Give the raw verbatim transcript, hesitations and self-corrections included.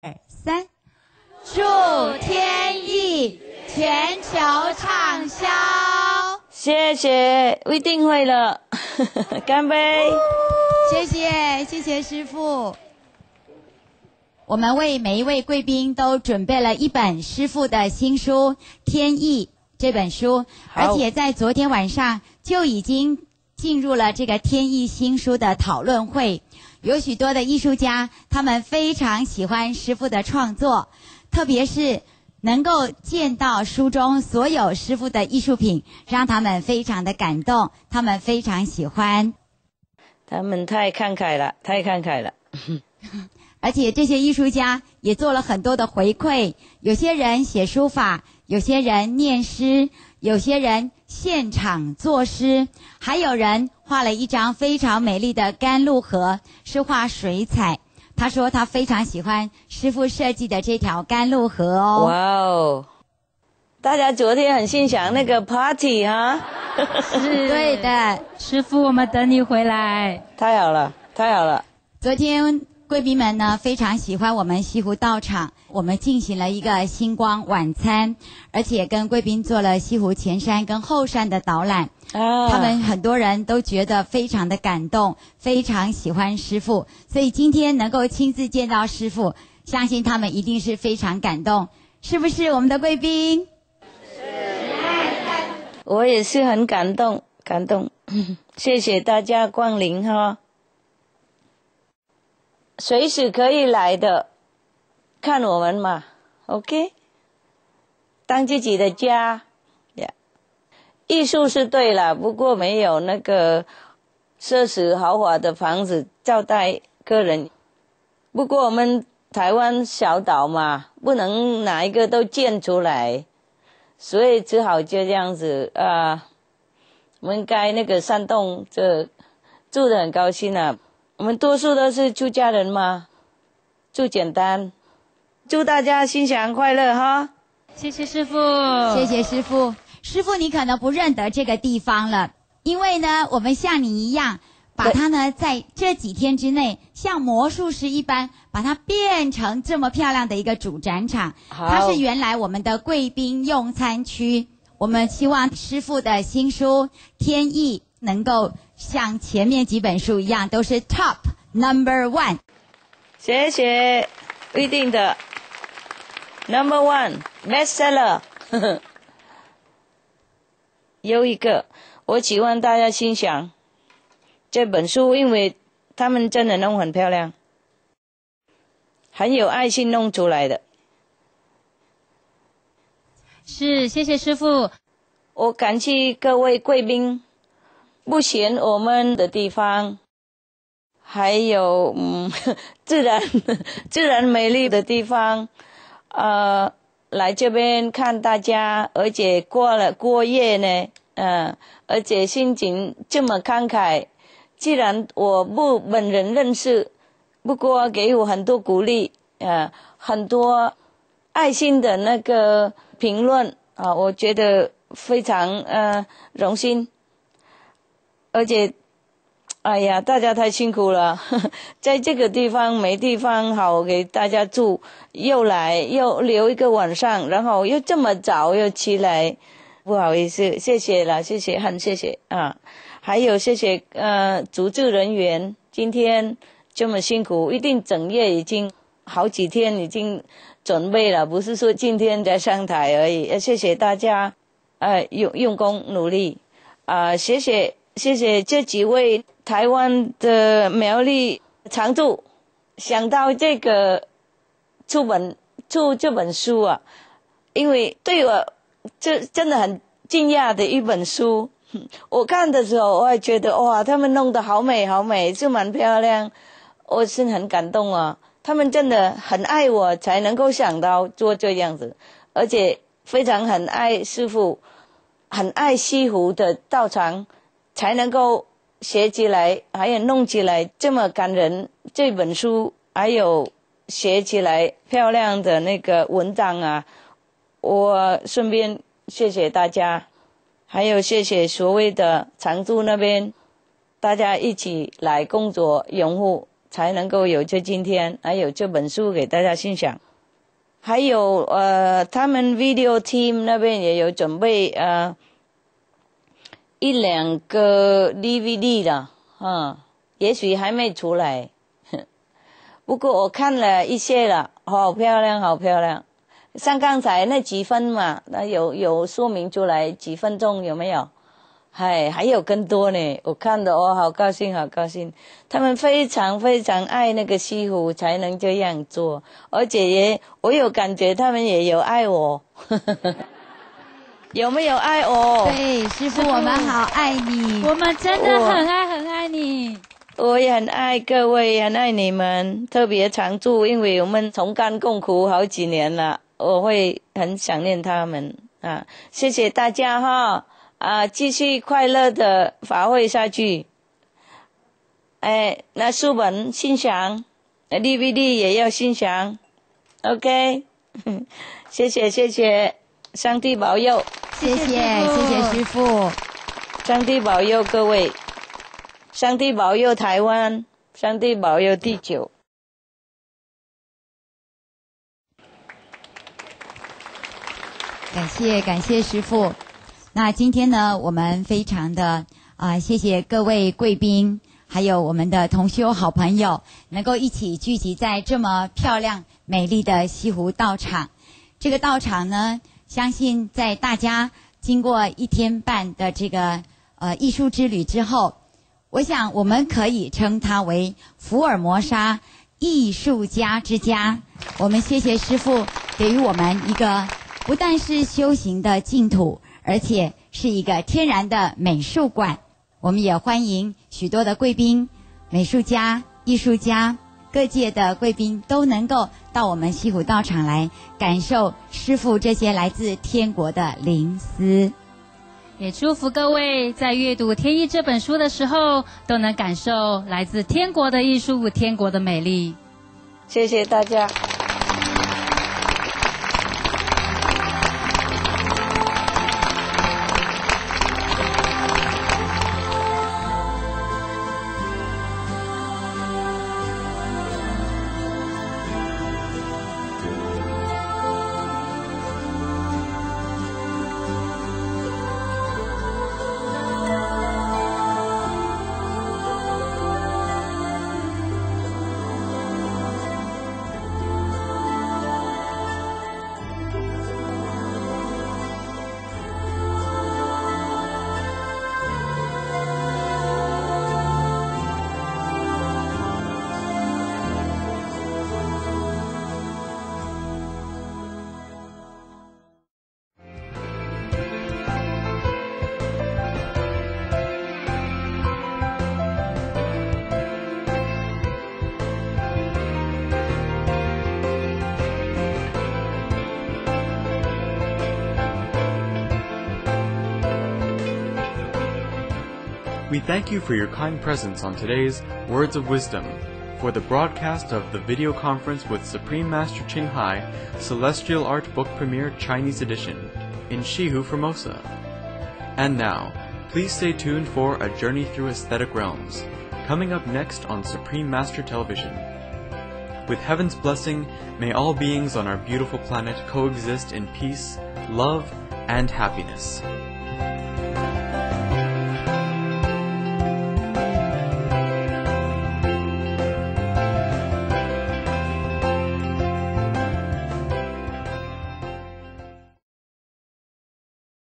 三，祝天意全球畅销。 谢谢，一定会了。干杯！ 谢谢，谢谢师父。我们为每一位贵宾都准备了一本师父的新书《天意》这本书，而且在昨天晚上就已经进入了这个《天意》新书的讨论会。有许多的艺术家，他们非常喜欢师父的创作，特别是能够见到书中所有师父的艺术品，让他们非常的感动，他们非常喜欢。 他们太慷慨了，太慷慨了。 而且这些艺术家也做了很多的回馈，有些人写书法，有些人念诗，有些人现场作诗，还有人画了一张非常美丽的甘露河，是画水彩。他说他非常喜欢师父设计的这条甘露河哦。 哇哦！大家昨天很欣赏那个 party 哈？ 是对的， 师父，我们等你回来。 太好了，太好了！ 昨天贵宾们呢非常喜欢我们西湖道场，我们进行了一个星光晚餐，而且跟贵宾做了西湖前山跟后山的导览。 啊， 他们很多人都觉得非常的感动，非常喜欢师父，所以今天能够亲自见到师父，相信他们一定是非常感动，是不是我们的贵宾？ 是，我也是很感动，感动，谢谢大家光临哈。随时可以来的，看我们嘛 ，OK， 当自己的家呀。艺术是对了，不过没有那个奢侈豪华的房子招待客人。不过我们台湾小岛嘛，不能哪一个都建出来，所以只好就这样子啊、呃。我们盖那个山洞，这住得很高兴啊。我们多数都是出家人嘛，住简单。祝大家心想快乐哈！ 谢谢师父， 谢谢师父。师父，你可能不认得这个地方了，因为呢，我们像你一样，把它呢在这几天之内，像魔术师一般，把它变成这么漂亮的一个主展场。它是原来我们的贵宾用餐区。我们希望师父的新书《天意》能够像前面几本书一样，都是 top number one。 谢谢，一定的 number one bestseller。有一个，我希望大家欣赏这本书，因为他们真的弄很漂亮，很有爱心弄出来的。 是，谢谢师父。 我感谢各位贵宾，不嫌我们的地方，还有嗯自然自然美丽的地方，呃，来这边看大家，而且过了过夜呢，嗯、呃，而且心情这么慷慨。既然我不本人认识，不过给我很多鼓励，呃，很多爱心的那个评论啊、呃，我觉得非常呃荣幸，而且。哎呀，大家太辛苦了，呵呵，在这个地方没地方好给大家住，又来又留一个晚上，然后又这么早又起来，不好意思，谢谢了，谢谢，很谢谢啊，还有谢谢呃组织人员，今天这么辛苦，一定整夜已经好几天已经准备了，不是说今天才上台而已，谢谢大家，呃用用功努力啊、呃，谢谢。谢谢这几位台湾的苗栗常驻，想到这个出本出这本书啊，因为对我这真的很惊讶的一本书。我看的时候，我还觉得哇，他们弄得好美好美，就蛮漂亮，我是很感动啊。他们真的很爱我，才能够想到做这样子，而且非常很爱师父，很爱西湖的道场。才能够写起来，还有弄起来这么感人。这本书还有写起来漂亮的那个文章啊，我顺便谢谢大家，还有谢谢所谓的常驻那边，大家一起来工作拥护才能够有这今天，还有这本书给大家欣赏。还有呃，他们 video team 那边也有准备呃一两个 D V D 的啊，也许还没出来，不过我看了一些了，好漂亮，好漂亮。像刚才那几分嘛，那有有说明出来几分钟有没有？还还有更多呢，我看的我好高兴，好高兴。他们非常非常爱那个西湖，才能这样做，而且也我有感觉他们也有爱我，有没有爱我？ 对，师父，我们好爱你， 我们真的很爱很爱你。 我也很爱各位，很爱你们，特别常驻，因为我们同甘共苦好几年了，我会很想念他们啊！谢谢大家哈。啊，继续快乐的法会下去。哎，那书本欣赏 ，D V D 也要欣赏 ，OK 谢谢谢谢，上帝保佑， 谢谢谢谢师父， 上帝保佑各位，上帝保佑台湾，上帝保佑地球。 感谢感谢师父。那今天呢，我们非常的啊、呃，谢谢各位贵宾，还有我们的同修好朋友，能够一起聚集在这么漂亮美丽的西湖道场。这个道场呢，相信在大家经过一天半的这个呃艺术之旅之后，我想我们可以称它为福尔摩沙艺术家之家。我们谢谢师父给予我们一个不但是修行的净土，而且是一个天然的美术馆。我们也欢迎许多的贵宾、美术家、艺术家，各界的贵宾都能够到我们西湖道场来感受师父这些来自天国的灵思。 也祝福各位在阅读《天意》这本书的时候，都能感受来自天国的艺术、天国的美丽。 谢谢大家。 We thank you for your kind presence on today's Words of Wisdom, for the broadcast of the video conference with Supreme Master Ching Hai, Celestial Art Book Premiere Chinese Edition, in Shihu, Formosa. And now, please stay tuned for A Journey Through Aesthetic Realms, coming up next on Supreme Master Television. With heaven's blessing, may all beings on our beautiful planet coexist in peace, love, and happiness.